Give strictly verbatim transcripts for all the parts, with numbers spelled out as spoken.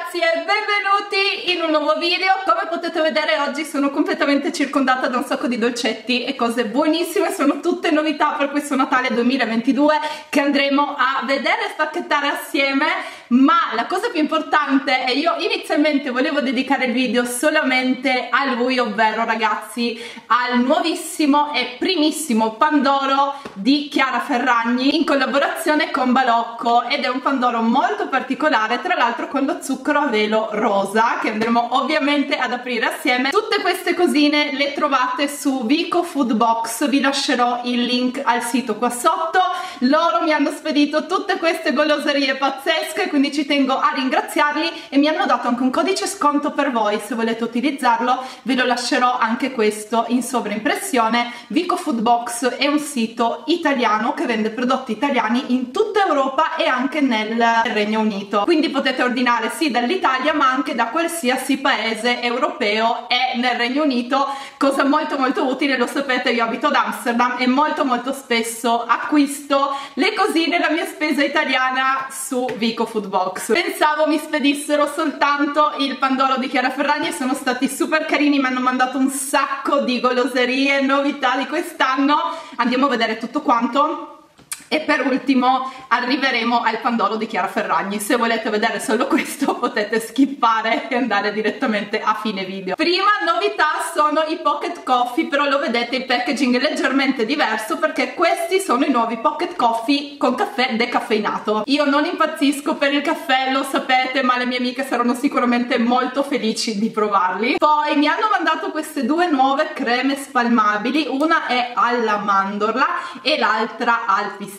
ragazzi e benvenuti in un nuovo video. Come potete vedere oggi sono completamente circondata da un sacco di dolcetti e cose buonissime, sono tutte novità per questo Natale duemilaventidue che andremo a vedere e spacchettare assieme. Ma la cosa più importante è, io inizialmente volevo dedicare il video solamente a lui, ovvero ragazzi al nuovissimo e primissimo Pandoro di Chiara Ferragni in collaborazione con Balocco, ed è un Pandoro molto particolare, tra l'altro con lo zucchero a velo rosa, che andremo ovviamente ad aprire assieme. Tutte queste cosine le trovate su Vico Food Box, vi lascerò il link al sito qua sotto. Loro mi hanno spedito tutte queste goloserie pazzesche, quindi ci tengo a ringraziarli, e mi hanno dato anche un codice sconto per voi. Se volete utilizzarlo ve lo lascerò anche questo in sovraimpressione. Vico Food Box è un sito italiano che vende prodotti italiani in tutta Europa e anche nel Regno Unito, quindi potete ordinare sì dall'Italia ma anche da qualsiasi paese europeo e nel Regno Unito, cosa molto molto utile. Lo sapete, io abito ad Amsterdam e molto molto spesso acquisto le cosine, la mia spesa italiana su Vico Food Box. Pensavo mi spedissero soltanto il Pandoro di Chiara Ferragni e sono stati super carini, mi hanno mandato un sacco di goloserie, novità di quest'anno. Andiamo a vedere tutto quanto. E per ultimo arriveremo al Pandoro di Chiara Ferragni. Se volete vedere solo questo potete skippare e andare direttamente a fine video. Prima novità sono i Pocket Coffee, però lo vedete il packaging è leggermente diverso perché questi sono i nuovi Pocket Coffee con caffè decaffeinato. Io non impazzisco per il caffè, lo sapete, ma le mie amiche saranno sicuramente molto felici di provarli. Poi mi hanno mandato queste due nuove creme spalmabili, una è alla mandorla e l'altra al pistacchio,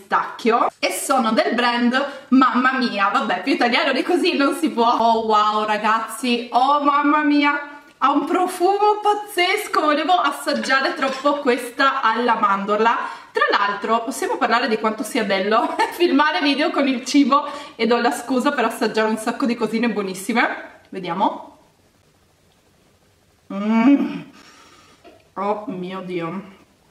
e sono del brand Mamma Mia. Vabbè, più italiano di così non si può. Oh wow ragazzi, oh mamma mia, ha un profumo pazzesco, volevo assaggiare troppo questa alla mandorla. Tra l'altro possiamo parlare di quanto sia bello filmare video con il cibo, e do la scusa per assaggiare un sacco di cosine buonissime. Vediamo. Mm. Oh mio dio.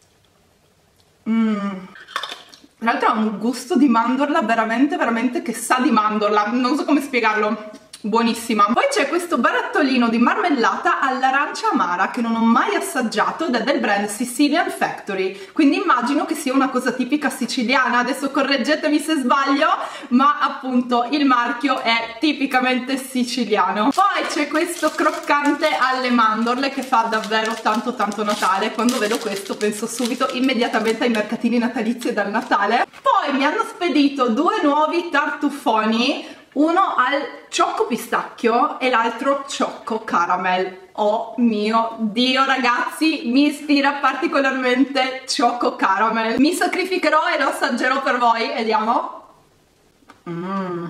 Mmm. Tra l'altro ha un gusto di mandorla veramente veramente che sa di mandorla, non so come spiegarlo, buonissima. Poi c'è questo barattolino di marmellata all'arancia amara che non ho mai assaggiato ed è del brand Sicilian Factory, quindi immagino che sia una cosa tipica siciliana. Adesso correggetemi se sbaglio, ma appunto il marchio è tipicamente siciliano. Poi c'è questo croccante alle mandorle che fa davvero tanto tanto Natale. Quando vedo questo penso subito immediatamente ai mercatini natalizi e dal Natale. Poi mi hanno spedito due nuovi tartufoni, uno al ciocco pistacchio e l'altro ciocco caramel. Oh mio dio ragazzi, mi ispira particolarmente ciocco caramel. Mi sacrificherò e lo assaggerò per voi. Vediamo. Mmm,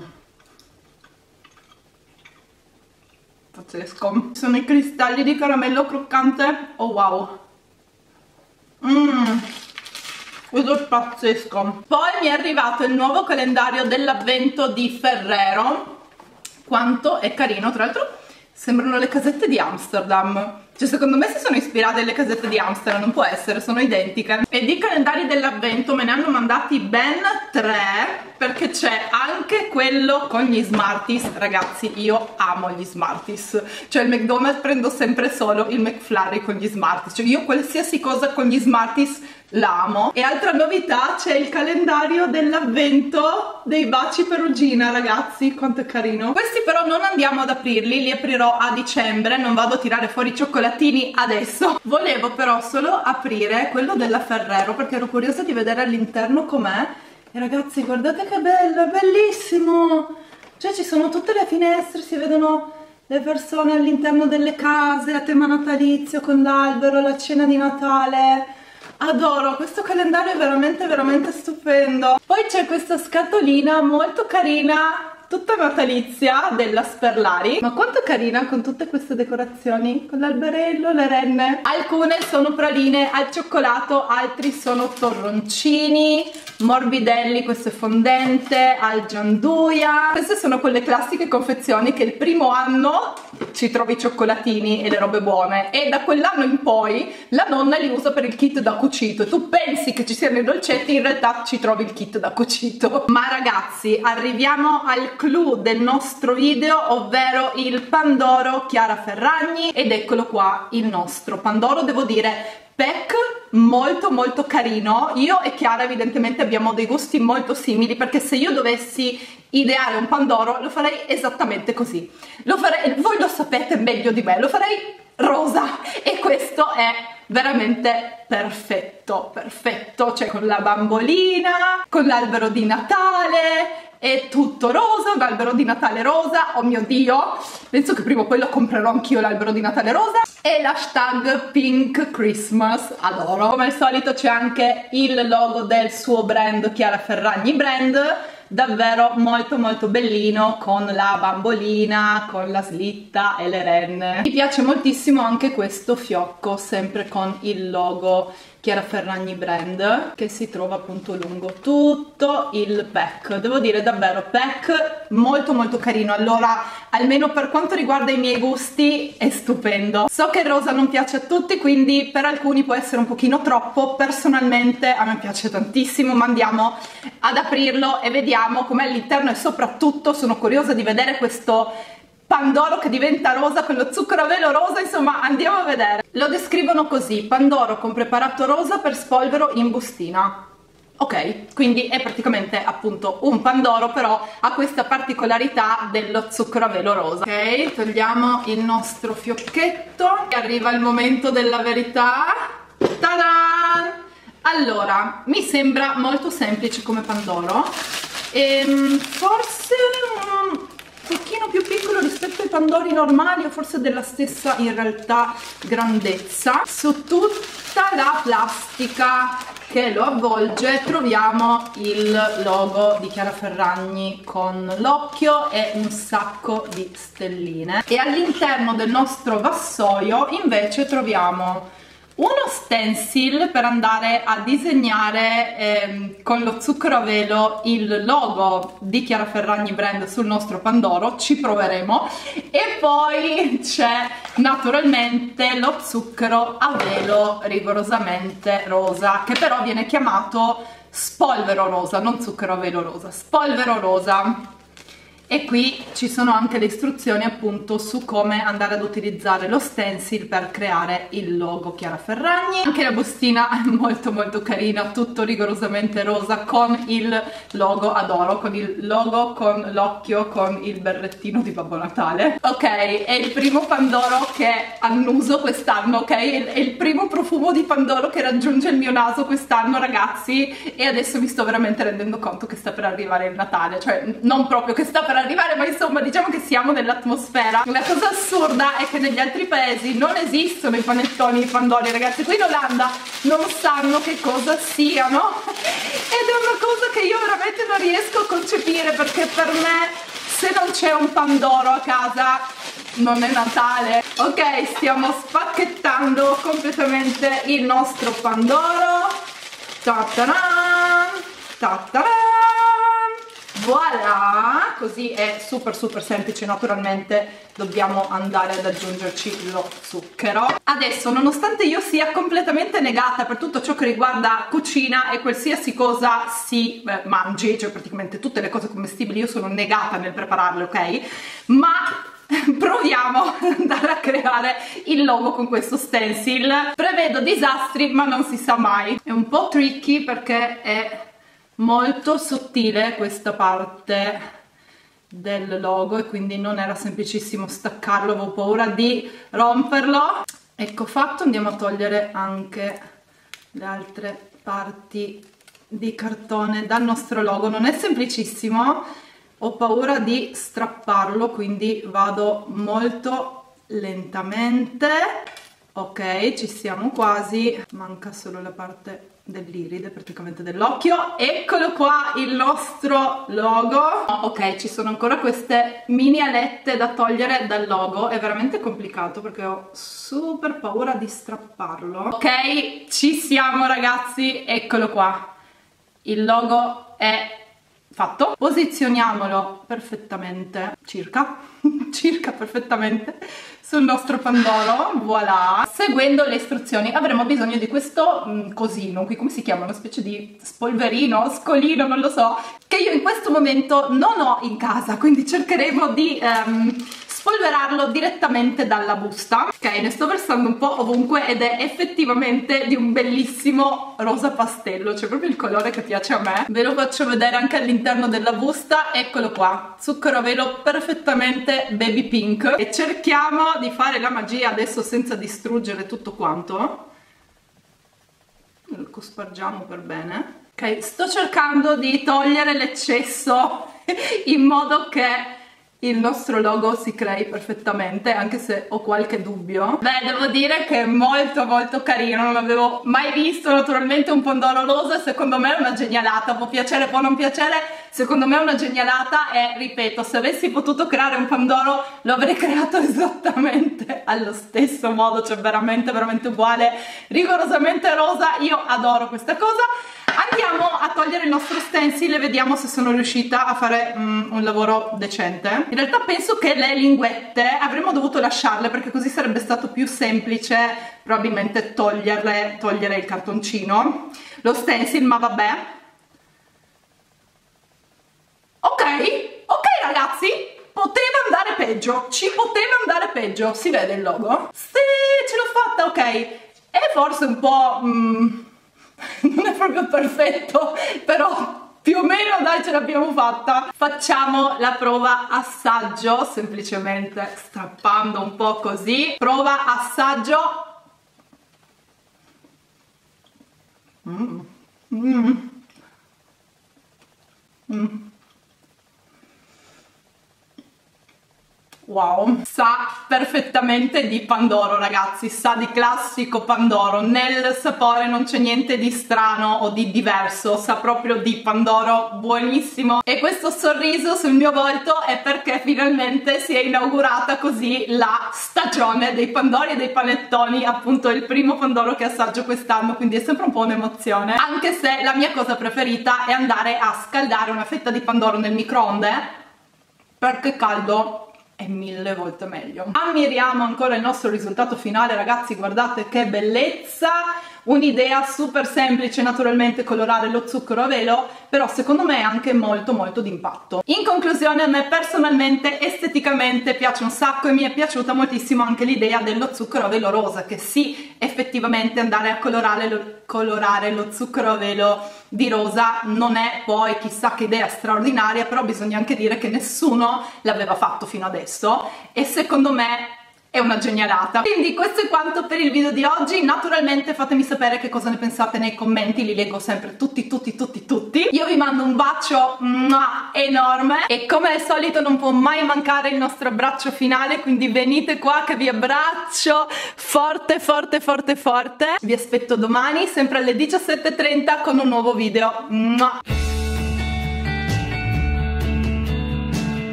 pazzesco. Sono i cristalli di caramello croccante. Oh wow. Mmm, questo è pazzesco. Poi mi è arrivato il nuovo calendario dell'avvento di Ferrero. Quanto è carino, tra l'altro sembrano le casette di Amsterdam. Cioè secondo me si sono ispirate alle casette di Amsterdam, non può essere, sono identiche. E di calendari dell'avvento me ne hanno mandati ben tre, perché c'è anche quello con gli Smarties. Ragazzi, io amo gli Smarties, cioè il McDonald's prendo sempre solo il McFlurry con gli Smarties, cioè io qualsiasi cosa con gli Smarties l'amo. E altra novità, c'è il calendario dell'avvento dei baci perugina. Ragazzi, quanto è carino. Questi però non andiamo ad aprirli, li aprirò a dicembre, non vado a tirare fuori i cioccolatini adesso. Volevo però solo aprire quello della Ferrero perché ero curiosa di vedere all'interno com'è. E ragazzi, guardate che bello, è bellissimo. Cioè ci sono tutte le finestre, si vedono le persone all'interno delle case a tema natalizio con l'albero, la cena di Natale. Adoro, questo calendario è veramente veramente stupendo. Poi c'è questa scatolina molto carina, tutta natalizia, della Sperlari. Ma quanto carina con tutte queste decorazioni, con l'alberello, le renne. Alcune sono praline al cioccolato, altri sono torroncini, morbidelli, questo è fondente, al gianduia. Queste sono quelle classiche confezioni che il primo anno ci trovi i cioccolatini e le robe buone, e da quell'anno in poi la nonna li usa per il kit da cucito, e tu pensi che ci siano i dolcetti, in realtà ci trovi il kit da cucito. Ma ragazzi, arriviamo al clou del nostro video, ovvero il Pandoro Chiara Ferragni, ed eccolo qua il nostro Pandoro. Devo dire, pack molto molto carino. Io e Chiara evidentemente abbiamo dei gusti molto simili, perché se io dovessi ideare un Pandoro lo farei esattamente così, lo farei, voi lo sapete meglio di me, lo farei rosa, e questo è veramente perfetto, perfetto, cioè con la bambolina, con l'albero di Natale, è tutto rosa, un albero di Natale rosa, oh mio Dio, penso che prima o poi lo comprerò anch'io l'albero di Natale rosa, e l'hashtag Pink Christmas, adoro. Come al solito c'è anche il logo del suo brand, Chiara Ferragni Brand, davvero molto molto bellino, con la bambolina, con la slitta e le renne. Mi piace moltissimo anche questo fiocco, sempre con il logo Chiara Ferragni Brand, che si trova appunto lungo tutto il pack. Devo dire davvero pack molto molto carino. Allora, almeno per quanto riguarda i miei gusti, è stupendo. So che il rosa non piace a tutti, quindi per alcuni può essere un pochino troppo. Personalmente a me piace tantissimo, ma andiamo ad aprirlo e vediamo com'è all'interno, e soprattutto sono curiosa di vedere questo Pandoro che diventa rosa con lo zucchero a velo rosa. Insomma, andiamo a vedere. Lo descrivono così: Pandoro con preparato rosa per spolvero in bustina. Ok, quindi è praticamente appunto un Pandoro, però ha questa particolarità dello zucchero a velo rosa. Ok, togliamo il nostro fiocchetto e arriva il momento della verità. Ta-da! Allora, mi sembra molto semplice come Pandoro, e forse un pochino più piccolo rispetto ai pandori normali, o forse della stessa in realtà grandezza. Su tutta la plastica che lo avvolge troviamo il logo di Chiara Ferragni con l'occhio e un sacco di stelline, e all'interno del nostro vassoio invece troviamo uno stencil per andare a disegnare ehm, con lo zucchero a velo il logo di Chiara Ferragni Brand sul nostro Pandoro. Ci proveremo. E poi c'è naturalmente lo zucchero a velo rigorosamente rosa, che però viene chiamato spolvero rosa, non zucchero a velo rosa, spolvero rosa. E qui ci sono anche le istruzioni appunto su come andare ad utilizzare lo stencil per creare il logo Chiara Ferragni. Anche la bustina è molto molto carina, tutto rigorosamente rosa con il logo, adoro, con il logo, con l'occhio, con il berrettino di Babbo Natale. Ok, è il primo Pandoro che annuso quest'anno, ok? È il primo profumo di Pandoro che raggiunge il mio naso quest'anno, ragazzi, e adesso mi sto veramente rendendo conto che sta per arrivare il Natale, cioè non proprio che sta per arrivare, ma insomma diciamo che siamo nell'atmosfera. La cosa assurda è che negli altri paesi non esistono i panettoni di Pandori, ragazzi. Qui in Olanda non sanno che cosa siano, ed è una cosa che io veramente non riesco a concepire, perché per me se non c'è un Pandoro a casa non è Natale. Ok, stiamo spacchettando completamente il nostro Pandoro. Ta-ta-dan, ta-ta-dan. Voilà, così è super super semplice. Naturalmente dobbiamo andare ad aggiungerci lo zucchero. Adesso, nonostante io sia completamente negata per tutto ciò che riguarda cucina e qualsiasi cosa si eh, mangi, cioè praticamente tutte le cose commestibili, io sono negata nel prepararle, ok? Ma proviamo ad andare a creare il logo con questo stencil. Prevedo disastri, ma non si sa mai. È un po' tricky perché è molto sottile questa parte del logo, e quindi non era semplicissimo staccarlo, avevo paura di romperlo. Ecco fatto, andiamo a togliere anche le altre parti di cartone dal nostro logo. Non è semplicissimo, ho paura di strapparlo, quindi vado molto lentamente. Ok, ci siamo quasi, manca solo la parte dell'iride, praticamente dell'occhio. Eccolo qua il nostro logo. Ok, ci sono ancora queste mini alette da togliere dal logo, è veramente complicato perché ho super paura di strapparlo. Ok, ci siamo ragazzi, eccolo qua, il logo è fatto. Posizioniamolo perfettamente, circa, circa perfettamente sul nostro pandoro, voilà. Seguendo le istruzioni avremo bisogno di questo mh, cosino, qui come si chiama? Una specie di spolverino, scolino, non lo so, che io in questo momento non ho in casa, quindi cercheremo di um, spolverarlo direttamente dalla busta. Ok, ne sto versando un po' ovunque ed è effettivamente di un bellissimo rosa pastello, cioè proprio il colore che piace a me. Ve lo faccio vedere anche all'interno della busta, eccolo qua, zucchero a velo perfettamente baby pink. E cerchiamo di fare la magia adesso senza distruggere tutto quanto. Lo cospargiamo per bene. Ok, sto cercando di togliere l'eccesso in modo che il nostro logo si crei perfettamente, anche se ho qualche dubbio. Beh, devo dire che è molto molto carino, non avevo mai visto naturalmente un pandoro rosa, secondo me è una genialata, può piacere, può non piacere, secondo me è una genialata e ripeto, se avessi potuto creare un pandoro lo avrei creato esattamente allo stesso modo, cioè veramente veramente uguale, rigorosamente rosa. Io adoro questa cosa. Andiamo a togliere il nostro stencil e vediamo se sono riuscita a fare um, un lavoro decente. In realtà penso che le linguette avremmo dovuto lasciarle perché così sarebbe stato più semplice probabilmente toglierle, togliere il cartoncino, lo stencil, ma vabbè. Ok, ok ragazzi, poteva andare peggio, ci poteva andare peggio, si vede il logo? Sì, ce l'ho fatta, ok, è forse un po'... Mm, non è proprio perfetto, però più o meno dai, ce l'abbiamo fatta. Facciamo la prova assaggio, semplicemente strappando un po' così. Prova assaggio. Mm. Mm. Mm. Wow, sa perfettamente di pandoro ragazzi, sa di classico pandoro, nel sapore non c'è niente di strano o di diverso, sa proprio di pandoro, buonissimo. E questo sorriso sul mio volto è perché finalmente si è inaugurata così la stagione dei pandori e dei panettoni, appunto il primo pandoro che assaggio quest'anno, quindi è sempre un po' un'emozione, anche se la mia cosa preferita è andare a scaldare una fetta di pandoro nel microonde, perché caldo è mille volte meglio. Ammiriamo ancora il nostro risultato finale ragazzi, guardate che bellezza, un'idea super semplice, naturalmente colorare lo zucchero a velo, però secondo me è anche molto molto d'impatto. In conclusione, a me personalmente esteticamente piace un sacco e mi è piaciuta moltissimo anche l'idea dello zucchero a velo rosa, che sì, effettivamente andare a colorare lo, colorare lo zucchero a velo di rosa non è poi chissà che idea straordinaria, però bisogna anche dire che nessuno l'aveva fatto fino adesso e secondo me è una genialata. Quindi questo è quanto per il video di oggi. Naturalmente fatemi sapere che cosa ne pensate nei commenti, li leggo sempre tutti tutti tutti tutti. Io vi mando un bacio mua, enorme e come al solito non può mai mancare il nostro abbraccio finale, quindi venite qua che vi abbraccio forte forte forte forte. Vi aspetto domani sempre alle diciassette e trenta con un nuovo video. Mua.